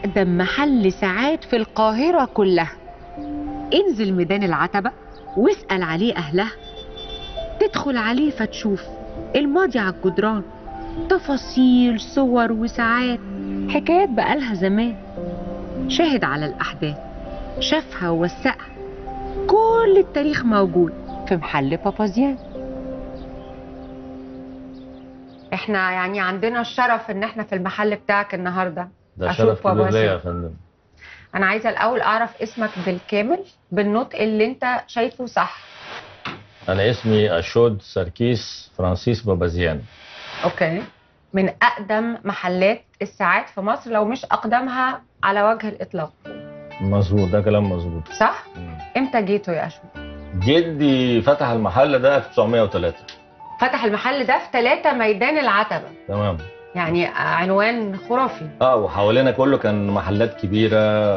أقدم محل ساعات في القاهرة كلها. انزل ميدان العتبة واسأل عليه أهلها، تدخل عليه فتشوف الماضي على الجدران، تفاصيل صور وساعات، حكايات بقالها زمان. شاهد على الأحداث، شافها ووثقها، كل التاريخ موجود في محل بابازيان. احنا يعني عندنا الشرف ان احنا في المحل بتاعك النهارده. ده شرف كبير ليا يا فندم. انا عايزه الاول اعرف اسمك بالكامل بالنطق اللي انت شايفه صح. انا اسمي اشود سركيس فرانسيس بابازيان. اوكي. من اقدم محلات الساعات في مصر، لو مش اقدمها على وجه الاطلاق. مظبوط، ده كلام مظبوط. صح؟ امتى جيتوا يا اشود؟ جدي فتح المحل ده 1903. فتح المحل ده في 3 ميدان العتبة. تمام. يعني عنوان خرافي. وحوالينا كله كان محلات كبيرة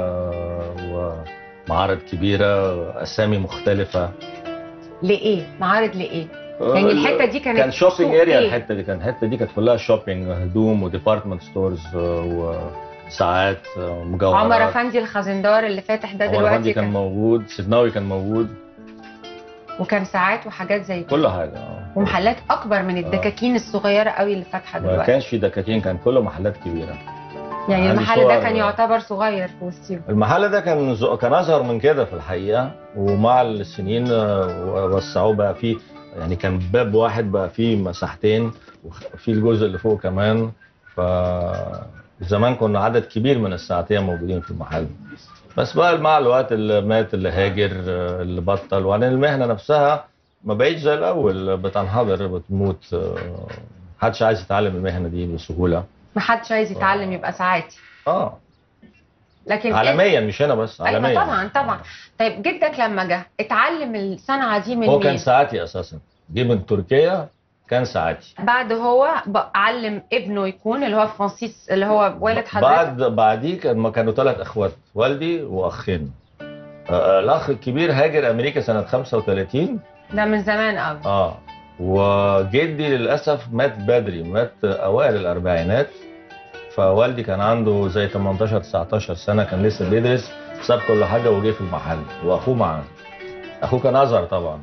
ومعارض كبيرة، أسامي مختلفة. لإيه؟ معارض لإيه؟ يعني الحتة دي كان شوبينج اريا. الحتة دي كانت كلها شوبينج، هدوم وديبارتمنت ستورز وساعات مجوهرات. عمر افندي الخزندار اللي فاتح ده دلوقتي عمر افندي كان موجود، سيدناوي كان موجود، وكان ساعات وحاجات زي كده. كل حاجه. ومحلات اكبر من الدكاكين الصغيره قوي اللي فاتحه دلوقتي. ما كانش في دكاكين، كان كله محلات كبيره. يعني المحل ده كان يعتبر صغير في وسطهم. المحل ده كان اصغر من كده في الحقيقه، ومع السنين وسعوه بقى فيه، يعني كان باب واحد بقى فيه مساحتين، وفي الجزء اللي فوق كمان. زمان كنا عدد كبير من الساعتين موجودين في المحل. بس بقى مع الوقت اللي مات، اللي هاجر، اللي بطل، وبعدين المهنه نفسها ما بقتش زي الاول، بتنحدر، بتموت. محدش عايز يتعلم المهنه دي بسهوله. محدش عايز يتعلم يبقى ساعاتي. لكن عالميا مش هنا بس، عالميا. أيوة طبعا. طيب جدك لما جه اتعلم الصنعه دي من مين؟ هو كان ساعاتي اساسا، جه من تركيا، كان ساعاتي. بعد هو علم ابنه يكون اللي هو فرانسيس اللي هو والد حضرتك. بعديه كانوا 3 اخوات، والدي واخين. الاخ الكبير هاجر امريكا سنه 35. ده من زمان قوي. وجدي للاسف مات بدري، مات اوائل الاربعينات. فوالدي كان عنده زي 18 19 سنه، كان لسه بيدرس، ساب كل حاجه وجه في المحل، واخوه معاه. اخوه كان ازهر طبعا.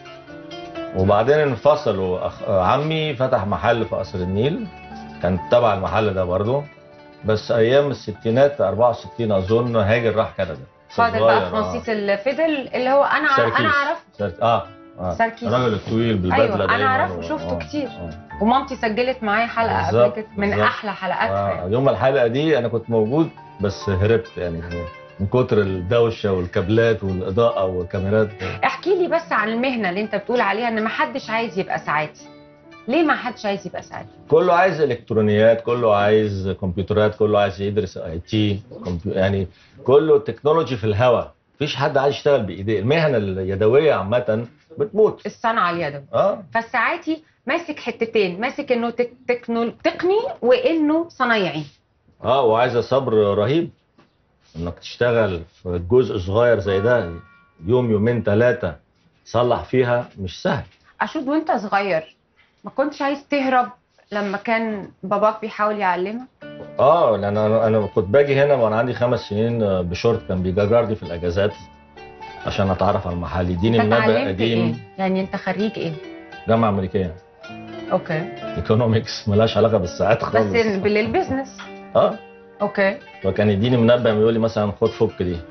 وبعدين انفصلوا. عمي فتح محل في قصر النيل، كان تبع المحل ده برضه، بس ايام الستينات 64 اظن هاجر راح كندا. فاضل بقى فرانسيس الفيدل اللي هو انا اعرفه. سركيس الراجل الطويل بالبدله. ايوه انا اعرفه، شفته كتير. ومامتي سجلت معايا حلقه قبل كده من احلى حلقاتها. يوم الحلقه دي انا كنت موجود بس هربت، يعني من كتر الدوشه والكابلات والاضاءه والكاميرات. احكي لي بس عن المهنه اللي انت بتقول عليها ان ما حدش عايز يبقى ساعاتي. ليه ما حدش عايز يبقى ساعاتي؟ كله عايز الكترونيات، كله عايز كمبيوترات، كله عايز يدرس IT، يعني كله تكنولوجي في الهواء. مفيش حد عايز يشتغل بايديه. المهنه اليدويه عامه بتموت. الصنعه اليدوي. فالساعاتي ماسك حتتين، ماسك انه تقني وانه صنايعي. وعايزه صبر رهيب انك تشتغل في جزء صغير زي ده، يوم يومين 3 تصلح فيها، مش سهل. اشود وانت صغير ما كنتش عايز تهرب لما كان باباك بيحاول يعلمك؟ لان انا كنت باجي هنا وانا عندي 5 سنين بشورت، كان بيجرجرني في الاجازات عشان اتعرف على المحل، يديني منبه قديم. إيه؟ يعني انت خريج ايه؟ جامعه امريكيه. اوكي. ايكونومكس، ملهاش علاقه بالساعات خالص، بس بالبيزنس. اوكي. فكان يديني منبه يقول لي مثلا خد فك دي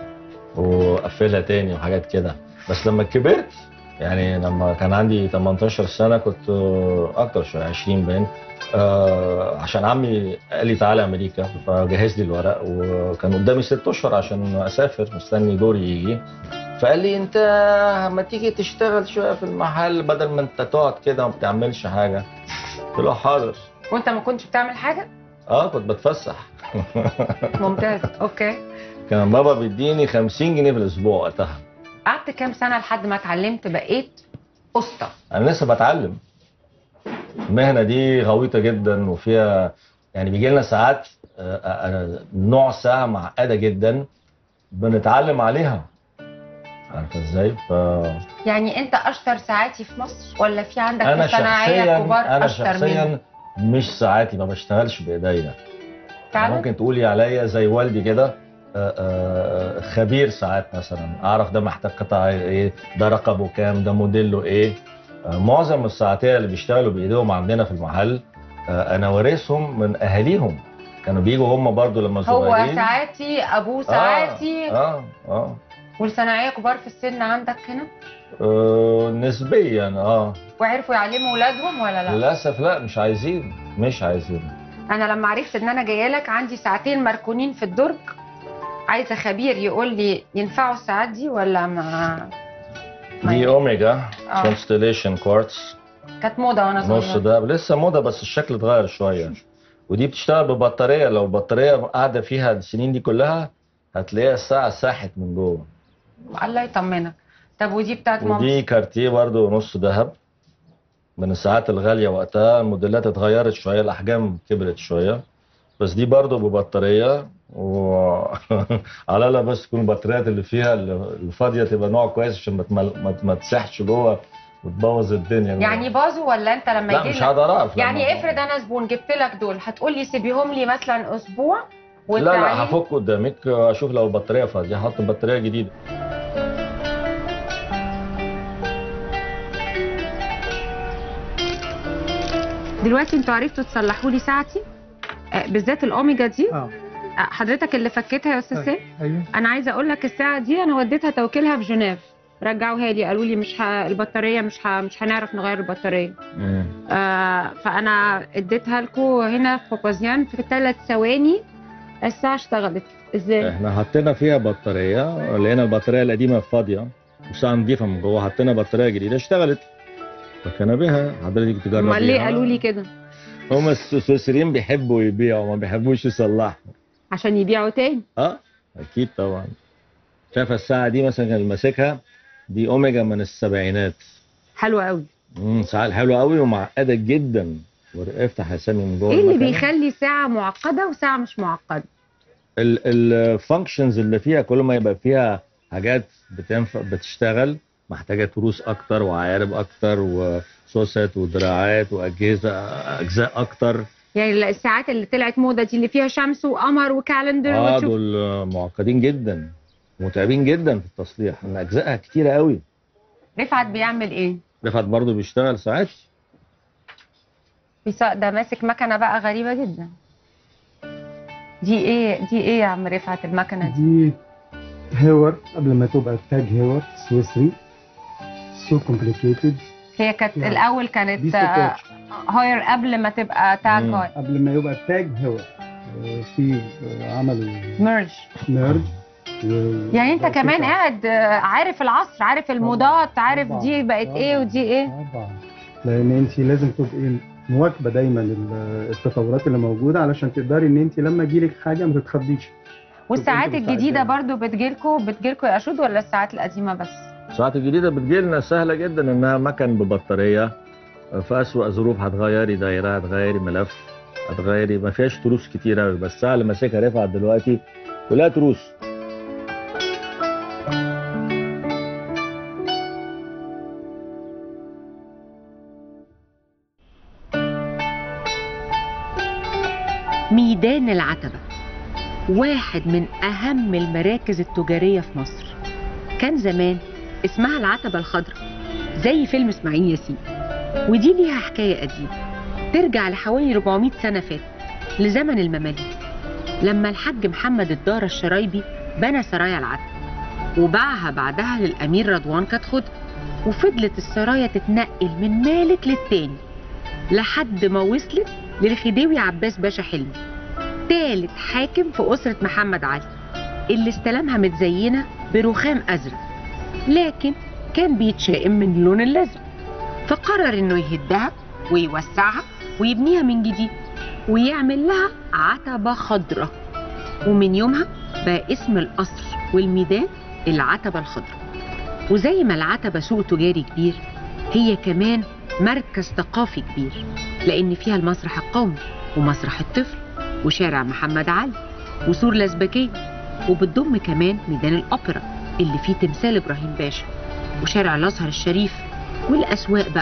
وقفلها تاني وحاجات كده. بس لما كبرت، يعني لما كان عندي 18 سنه، كنت اكتر شويه 20 باين، عشان عمي قال لي تعالى امريكا، فجهز لي الورق، وكان قدامي 6 اشهر عشان اسافر، مستني دوري يجي. فقال لي انت ما تيجي تشتغل شويه في المحل بدل ما انت تقعد كده وما بتعملش حاجه. قلت له حاضر. وانت ما كنتش بتعمل حاجه؟ كنت بتفسح. ممتاز. اوكي. كان بابا بيديني 50 جنيه في الاسبوع وقتها. قعدت كام سنه لحد ما اتعلمت بقيت اسطى؟ انا لسه بتعلم. المهنه دي غويطه جدا، وفيها يعني بيجي لنا ساعات نوع ساعه معقده جدا بنتعلم عليها، عارفه ازاي؟ يعني انت اشطر ساعاتي في مصر ولا في عندك صناعيه كبار اشطر مني؟ انا شخصيا مش ساعاتي، ما بشتغلش بايديا. فعلا؟ ممكن تقولي عليا زي والدي كده، خبير ساعات، مثلا اعرف ده محتاج قطع ايه، ده رقبه كام، ده موديله ايه. معظم الساعاتيه اللي بيشتغلوا بايديهم عندنا في المحل انا وارثهم من اهاليهم، كانوا بيجوا هم برضو لما هو صغيرين. ساعاتي ابوه ساعاتي. اه والصناعيه كبار في السن عندك هنا؟ نسبيا وعرفوا يعلموا ولادهم ولا لا؟ للاسف لا، مش عايزين. انا لما عرفت ان انا جايه لك عندي ساعتين مركونين في الدرج، عايزه خبير يقول لي ينفعوا الساعات دي ولا ما دي اوميجا كونستليشن كوارتز، كانت موضه وانا صغيره. نص ده لسه موضه بس الشكل اتغير شويه. ودي بتشتغل ببطاريه، لو البطاريه قاعده فيها السنين دي كلها هتلاقيها الساعه ساحت من جوه. الله يطمنك. طب ودي بتاعت ماما؟ ودي كارتيه برضو نص ذهب، من الساعات الغاليه وقتها. الموديلات اتغيرت شويه، الاحجام كبرت شويه، بس دي برضو ببطاريه على لا بس تكون البطاريات اللي فيها الفاضيه تبقى نوع كويس عشان ما تسحش جوه وتبوظ الدنيا. يعني باظوا ولا انت لما يجي لا مش هقدر اعرف. يعني افرض انا زبون جبت لك دول، هتقول لي سيبيهم لي مثلا اسبوع لا هفك قدامك اشوف لو البطاريه فاضيه هحط بطاريه جديده. دلوقتي انتوا عرفتوا تصلحوا لي ساعتي بالذات الاوميجا دي. حضرتك اللي فكيتها يا استاذ سيف؟ ايوه. انا عايزه اقول لك الساعه دي انا وديتها توكيلها في جنيف، رجعوها لي قالوا لي البطاريه مش هنعرف نغير البطاريه. فانا اديتها لكم هنا في بوبازيان في 3 ثواني الساعه اشتغلت. ازاي؟ احنا حطينا فيها بطاريه، لقينا البطاريه القديمه فاضيه والساعه نضيفه من جوه، حطينا بطاريه جديده اشتغلت، فكان بها حضرتك تجربيها. امال ليه قالوا لي كده؟ هم السويسريين بيحبوا يبيعوا ما بيحبوش يصلحوا. عشان يبيعوا تاني؟ اكيد طبعا. شايفه الساعه دي مثلا كان ماسكها، دي اوميجا من السبعينات. حلوه قوي. ساعه حلوه قوي ومعقده جدا. افتح يا سامي من جوه. ايه اللي بيخلي ساعه معقده وساعه مش معقده؟ الفانكشنز اللي فيها، كل ما يبقى فيها حاجات بتشتغل محتاجه تروس اكتر وعيارب اكتر وسوست ودراعات اجزاء اكتر. يعني الساعات اللي طلعت موضه دي اللي فيها شمس وقمر وكالندر دول معقدين جدا ومتعبين جدا في التصليح، ان اجزائها كتيره قوي. رفعت بيعمل ايه؟ رفعت برضه بيشتغل ساعات. ده ماسك مكنه بقى غريبه جدا. دي ايه يا عم رفعت المكنه دي هيور قبل ما تبقى تاج هيور سويسري. سو كومبليكيتد. هي كانت الاول كانت هاير قبل ما تبقى تاج هاير. قبل ما يبقى تاج هيور في عملوا ميرج. يعني انت كمان قاعد عارف العصر، عارف الموضات، عارف دي بقت ايه ودي ايه. طبعا، لان انت لازم تبقي مواكبه دايما التطورات اللي موجوده علشان تقدري ان انت لما يجيلك حاجه ما تتخضيش. والساعات الجديده برضو بتجيلكوا يا اشود ولا الساعات القديمه بس؟ الساعات الجديده بتجيلنا سهله جدا، انها مكن ببطاريه. في اسوأ ظروف هتغيري دايره، هتغيري ملف، هتغيري، ما فيهاش تروس كتير قوي. بس الساعه اللي ماسكها رفعت دلوقتي كلها تروس. ميدان العتبة واحد من أهم المراكز التجارية في مصر. كان زمان اسمها العتبة الخضراء زي فيلم إسماعيل ياسين، ودي ليها حكاية قديمة ترجع لحوالي 400 سنة فاتت، لزمن المماليك، لما الحاج محمد الدار الشرايبي بنى سرايا العتبة وباعها بعدها للأمير رضوان كتخد، وفضلت السرايا تتنقل من مالك للتاني لحد ما وصلت للخديوي عباس باشا حلمي، تالت حاكم في أسرة محمد علي، اللي استلمها متزينة برخام أزرق، لكن كان بيتشائم من اللون الأزرق، فقرر إنه يهدها ويوسعها ويبنيها من جديد ويعمل لها عتبة خضراء، ومن يومها بقى اسم القصر والميدان العتبة الخضراء. وزي ما العتبة سوق تجاري كبير، هي كمان مركز ثقافي كبير، لأن فيها المسرح القومي ومسرح الطفل وشارع محمد علي وسور لازبكية، وبتضم كمان ميدان الأوبرا اللي فيه تمثال إبراهيم باشا وشارع الأزهر الشريف، والأسواق بقى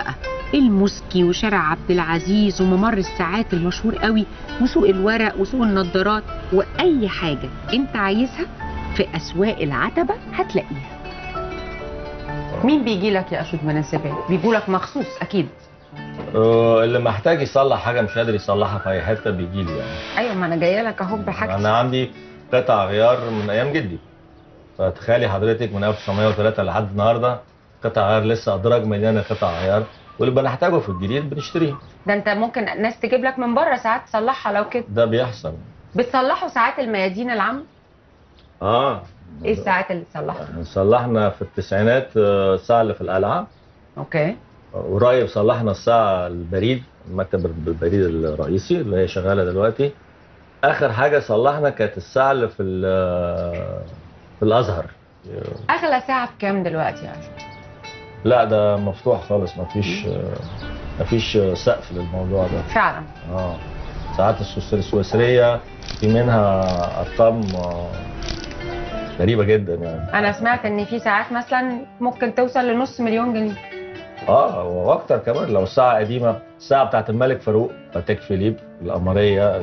الموسكي وشارع عبد العزيز وممر الساعات المشهور قوي وسوق الورق وسوق النضارات، واي حاجه انت عايزها في اسواق العتبه هتلاقيها. مين بيجي لك يا اشود من الزبائن؟ بيجوا لك مخصوص اكيد. اللي محتاج يصلح حاجه مش قادر يصلحها في اي حته بيجي لي يعني. ايوه، ما انا جايه لك اهو بحاجتي. انا عندي قطع غيار من ايام جدي، فتخيلي حضرتك من 1903 لحد النهارده قطع غيار لسه ادراج مليانه قطع غيار، واللي بنحتاجه في الجديد بنشتريه. ده انت ممكن ناس تجيب لك من بره ساعات تصلحها لو كده. ده بيحصل. بتصلحوا ساعات الميادين العامه؟ ايه الساعات اللي تصلحها؟ صلحنا في التسعينات الساعه اللي في القلعه. اوكي. قريب صلحنا الساعه البريد، مكتب البريد الرئيسي اللي هي شغاله دلوقتي. اخر حاجه صلحنا كانت الساعه اللي في الازهر. اغلى ساعه بكام دلوقتي يعني؟ لا ده مفتوح خالص، مفيش سقف للموضوع ده فعلا. ساعات السويسريه في منها ارقام غريبه جدا يعني. انا سمعت ان في ساعات مثلا ممكن توصل لنص مليون جنيه. واكتر كمان لو الساعه قديمه. الساعه بتاعت الملك فاروق باتيك فيليب القمريه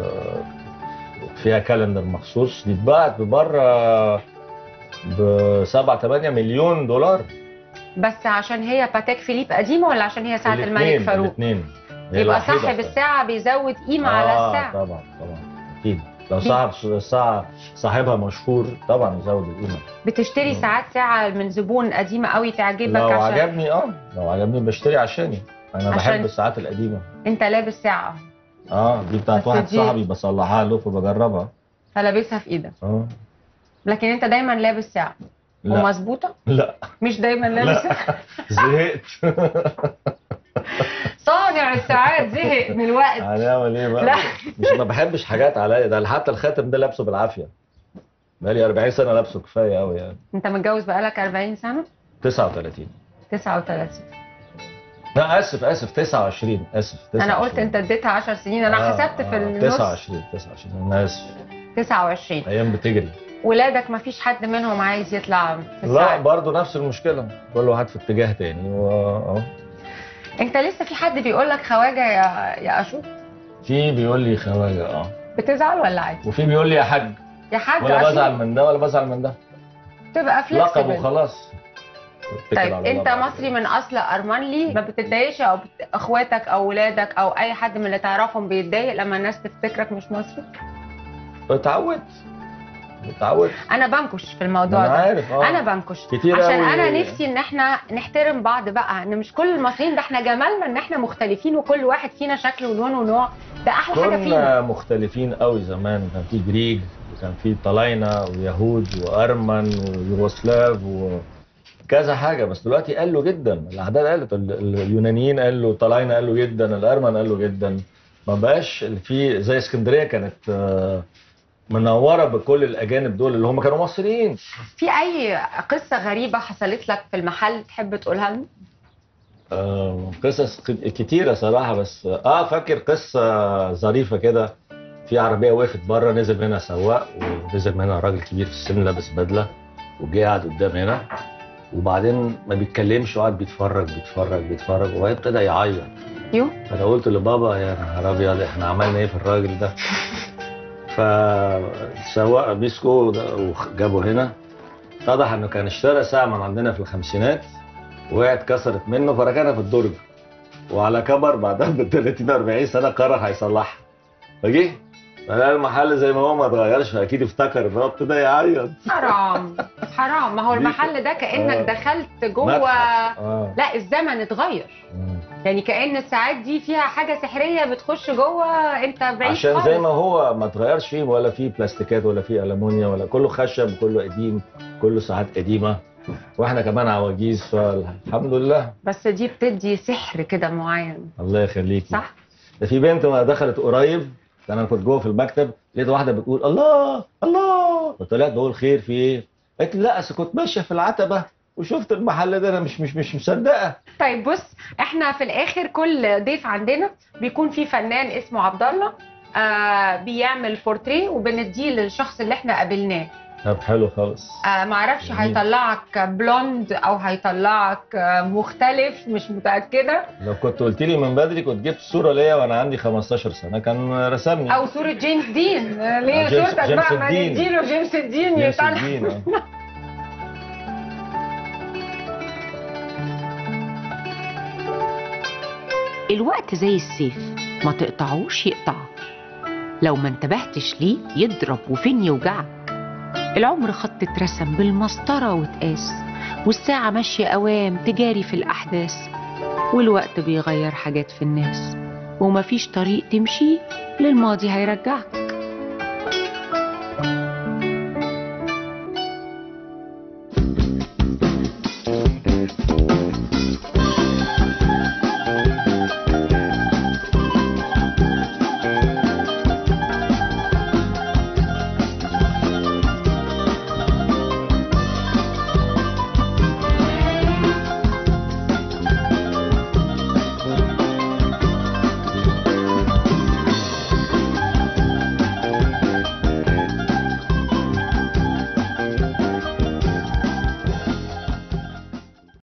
فيها كالندر مخصوص، دي اتباعت بره ب 7-8 مليون دولار. بس عشان هي باتيك فيليب قديمه ولا عشان هي ساعه الملك فاروق؟ الاثنين. يبقى صاحب الساعه بيزود قيمه على الساعه. طبعا اكيد. لو صاحب الساعه صاحبها مشهور طبعا يزود القيمه. بتشتري ساعه من زبون قديمه قوي تعجبك؟ لو عشان عجبني لو عجبني بشتري عشاني. انا بحب الساعات القديمه. انت لابس ساعه؟ دي بتاعت واحد صاحبي بصلحها له فبجربها. فلابسها في ايدك؟ لكن انت دايما لابس ساعه؟ لا. ومظبوطه؟ لا. مش دايما لابس ساعه؟ زهقت. صانع الساعات زهق من الوقت. هنعمل ايه بقى؟ لا. مش ما بحبش حاجات عليا، ده حتى الخاتم ده لابسه بالعافيه. بقالي 40 سنه لابسه كفايه قوي يعني. انت متجوز بقالك 40 سنه؟ 39. 39. لا اسف 29. اسف 29. انا قلت انت اديتها 10 سنين، انا حسبت في النص. 29 انا اسف. 29. ايام بتجري. ولادك ما فيش حد منهم عايز يطلع في الساعه؟ لا برضه نفس المشكله، كل واحد في اتجاه تاني انت لسه في حد بيقول لك خواجه يا اشوف؟ في بيقول لي خواجه. بتزعل ولا عادي؟ وفي بيقول لي يا حاج. يا حاج ولا بزعل من ده ولا بزعل من ده. تبقى فليكسبل. لقب وخلاص. طيب انت مصري من اصل ارمنلي، ما بتتضايقش او اخواتك او ولادك او اي حد من اللي تعرفهم بيتضايق لما الناس تفتكرك مش مصري؟ اتعودت. انا بنكش في الموضوع ده. عارف انا بنكش كتير عشان أوي. انا نفسي ان احنا نحترم بعض بقى، ان مش كل المصريين، ده احنا جمالنا ان احنا مختلفين وكل واحد فينا شكل ولون ونوع، ده احلى حاجه فينا. كنا مختلفين قوي زمان، كان في جريج وكان في طلاينه ويهود وارمن ويوغوسلاف وكذا حاجه، بس دلوقتي قالوا جدا، الاعداد قلت، اليونانيين قالوا، طلاينه قالوا جدا، الارمن قالوا جدا، ما بقاش في زي اسكندريه كانت منوره بكل الاجانب دول اللي هم كانوا مصريين. في اي قصه غريبه حصلت لك في المحل تحب تقولها لنا؟ قصص كتيره صراحه، بس فاكر قصه ظريفه كده. في عربيه وقفت بره، نزل منها سواق ونزل منها راجل كبير في السن لابس بدله، وجه قعد قدام هنا، وبعدين ما بيتكلمش وقعد بيتفرج وبعدين ابتدى يعيط. فانا قلت لبابا يا نهار ابيض احنا عملنا ايه في الراجل ده؟ فالسواق بيسكو وجابه هنا، اتضح انه كان اشترى ساعه من عندنا في الخمسينات، وقعت كسرت منه فركنها في الدرج، وعلى كبر بعدها ب 30-40 سنه قرر هيصلحها، فجه فلقى المحل زي ما هو ما اتغيرش، فاكيد افتكر ان هو ابتدى يعيط. حرام، ما هو المحل ده كانك دخلت جوه. لا الزمن اتغير. يعني كأن الساعات دي فيها حاجة سحرية بتخش جوه، انت بعيد عشان خالص. زي ما هو ما اتغيرش فيه، ولا فيه بلاستيكات ولا فيه ألمونيا ولا كله خشب، كله قديم، كله ساعات قديمة، واحنا كمان عواجيز، فالحمد لله. بس دي بتدي سحر كده معين. الله يخليكي. صح؟ ده في بنت ما دخلت قريب، انا كنت جوه في المكتب، لقيت واحدة بتقول الله الله، فطلعت بقول خير في ايه؟ قالت لي لا اصل كنت ماشية في العتبة وشفت المحل ده، انا مش مصدقه. طيب بص، احنا في الاخر كل ضيف عندنا بيكون في فنان اسمه عبد الله بيعمل بورتريه وبنديه للشخص اللي احنا قابلناه. طب حلو خالص. معرفش جميل. هيطلعك بلوند او هيطلعك مختلف، مش متأكدة. لو كنت قلت لي من بدري كنت جبت صورة ليا وانا عندي 15 سنة كان رسمني. او صورة جيمس دين، اللي هي جيمس- صورتك جيمس بقى، ما الدين. نديله جيمس الدين جيمس يطلع. الدين الوقت زي السيف، ما تقطعوش يقطعك، لو ما انتبهتش ليه يضرب وفين يوجعك. العمر خط اترسم بالمسطرة واتقاس، والساعة ماشية أوام تجاري في الأحداث، والوقت بيغير حاجات في الناس، ومفيش طريق تمشي للماضي هيرجعك.